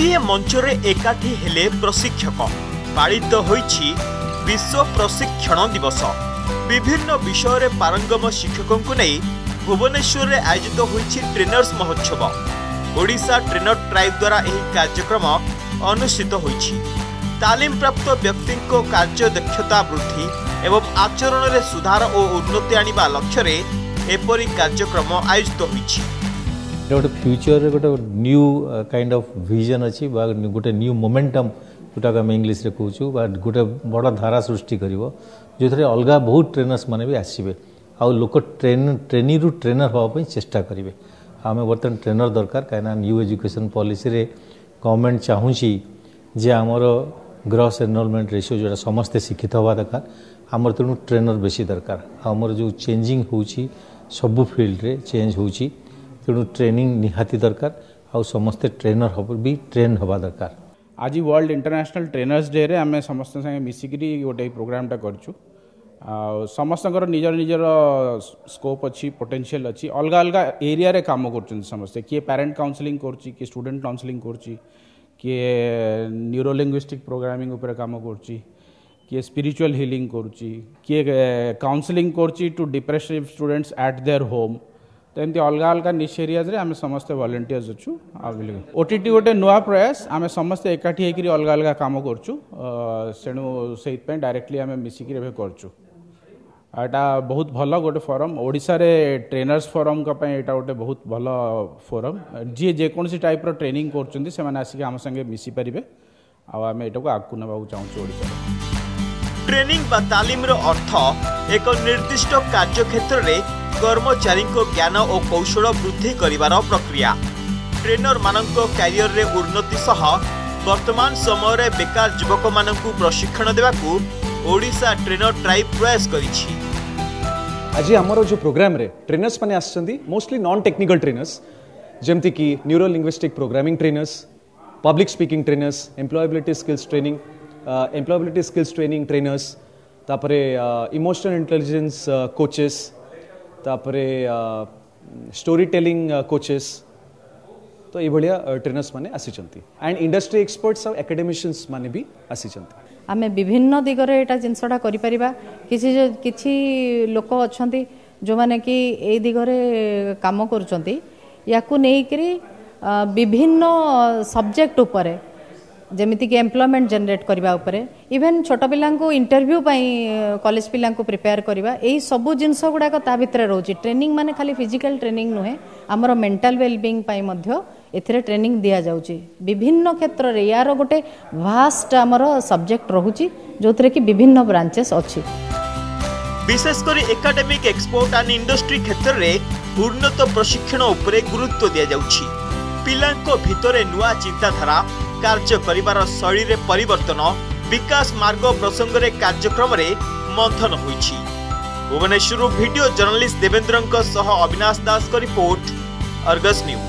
गोटे मंचरे एकाठी हेले प्रशिक्षक पालित होईछि विश्व प्रशिक्षण दिवस। विभिन्न विषय रे पारंगम शिक्षकों को नहीं भुवनेश्वर रे आयोजित होईछि ट्रेनर्स महोत्सव। ओडिशा ट्रेनर ट्राइब द्वारा यह कार्यक्रम अनुष्ठित होईछि। तालीम प्राप्त व्यक्ति को कार्य दक्षता वृद्धि एवं आचरण रे सुधार और उन्नति आनिबा लक्ष्य रे एपरि कार्यक्रम आयोजित होईछि। गोटे फ्यूचर गोटे न्यू काइंड ऑफ विजन अच्छी गोटे न्यू मोमेंटम जोटा आम इंग्लीश रे कहूँ गोटे बड़ धारा सृष्टि कर जो थे अलग बहुत ट्रेनर्स माने भी आसबे आ लोक ट्रेनी रु ट्रेनर हाँपाई चेष्टा करेंगे। आम बर्तमान ट्रेनर दरकार कहीं न्यू एजुकेशन पॉलिसी रे गवर्नमेंट चाहूँगी जे आमर ग्रॉस एनरोलमेंट रेशियो जोटा समस्ते शिक्षित हवा दरकार आमर तेणु ट्रेनर बेसी दरकार। आमर जो चेंजिंग होची सबु फील्ड रे चेंज होची तेणु ट्रेनिंग निहाती दरकार आ समस्ते ट्रेनर भी ट्रेन हवा दरकार। आज वर्ल्ड इंटरनेशनल ट्रेनर्स डे रे आम समस्त संगे मिसिकी गोटे प्रोग्रामटा करछु। समस्त निजर निजर स्कोप अच्छी पोटेंशियल अच्छी अलग अलग एरिया रे काम कर समस्ते किए पेरेंट काउंसलिंग करछि किए स्टूडेंट काउंसलिंग करछि किए न्यूरो लिंग्विस्टिक प्रोग्रामिंग उपर काम करछि किए स्पिरिचुअल हीलिंग करछि किए काउंसलिंग करछि to depressive students at their home. तो एमती अलग अलग निश एरियाज रे आम समस्ते वॉलंटियर्स अच्छु। ओटीटी गोटे नुआ प्रयास आम समस्ते एकाठी होकर अलग अलग काम करछु सेणु से डायरेक्टली आम मिसिकी करछु। एटा बहुत भल गोटे फोरम ओडिशा रे ट्रेनर्स फोरम एटा गोटे बहुत भल फोरम जी जेकोसी टाइप रो ट्रेनिंग करछन्ती से माने आसिक आम संगे मिसी परिबे आ आम एटा को आगु नबाकू चाहूछु। ओडिशा ट्रेनिंग बा तालीम रो अर्थ एक निर्दिष्ट कार्य क्षेत्र रे कर्मचारी को ज्ञान और कौशल वृद्धि करिवार प्रक्रिया। ट्रेनर मानक कैरियर रे उन्नति सह वर्तमान समय रे बेकार युवक मानकू प्रशिक्षण देवाकू ओडिशा ट्रेनर ट्राइब प्रयास करिछि। आज आमर जो प्रोग्राम रे ट्रेनर्स माने आछन्ती मोस्टली नॉन टेक्निकल ट्रेनर्स जेमति कि neuro linguistic programming trainers public speaking trainers employability skills training trainers तापरे इमोशनल इंटेलिजेंस कोचेस तापरे स्टोरी टेलिंग कोचेस तो ये भाया ट्रेनर्स माने आसीचंती एंड इंडस्ट्री एक्सपर्ट्स और एकेडमिशियंस माने भी आसीचंती। आमे विभिन्न दिगरे एटा जिनसटा करि परिबा किछि लोक अछंती जो माने कि ए दिगरे काम करचंती याकू नै करी विभिन्न सब्जेक्ट उपरे जेमिति कि एम्प्लॉयमेंट जनरेट करबा उपरे इवन छोट पिला को इंटरव्यू पई कॉलेज पिला को प्रिपेयर करबा एई सब जिंस गुडा ता भितर रहउची। ट्रेनिंग माने खाली फिजिकल ट्रेनिंग नुहे हमर मेंटल वेलबीइंग पई मध्य एथिरे ट्रेनिंग दिया जाउची। विभिन्न क्षेत्र रे यार गोटे वास्ट हमर सब्जेक्ट रहउची जोथरे कि विभिन्न ब्रांचेस अछि। विशेष करी एकेडमिक एक्सपोर्ट एंड इंडस्ट्री क्षेत्र रे उन्नत प्रशिक्षण उपरे गुरुत्व दिया जाउची। पिलांको भितरे नुआ चिंताधारा कार्य करिवार शैली रे परिवर्तन विकास मार्ग प्रसंग रे कार्यक्रम रे मंथन होईछि। भुवनेश्वर वीडियो जर्नलिस्ट देवेंद्रंक सह अविनाश दास को रिपोर्ट अर्गस न्यूज।